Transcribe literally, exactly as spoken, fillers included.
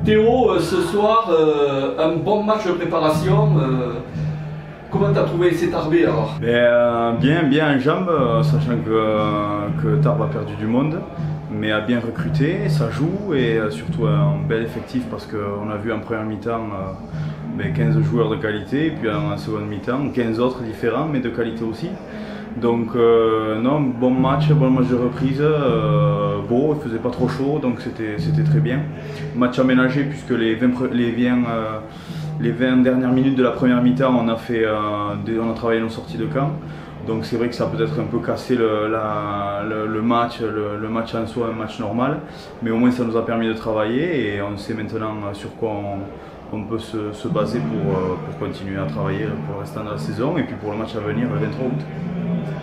Théo, euh, ce soir, euh, un bon match de préparation. Euh, comment tu as trouvé ces Tarbés alors? Ben, euh, bien, bien en jambes, euh, sachant que, euh, que Tarbes a perdu du monde, mais a bien recruté, ça joue et euh, surtout un bel effectif parce qu'on a vu en première mi-temps euh, ben, quinze joueurs de qualité et puis en seconde mi-temps quinze autres différents mais de qualité aussi. Donc euh, non, bon match, bon match de reprise, euh, beau, il faisait pas trop chaud donc c'était très bien. Match aménagé puisque les vingt, les vingt, euh, les vingt dernières minutes de la première mi-temps on a fait, euh, on a travaillé nos sorties de camp. Donc c'est vrai que ça a peut-être un peu cassé le, la, le, le match, le, le match en soi, un match normal, mais au moins ça nous a permis de travailler et on sait maintenant sur quoi on, on peut se, se baser pour, pour continuer à travailler pour le restant de la saison et puis pour le match à venir le vingt-trois août.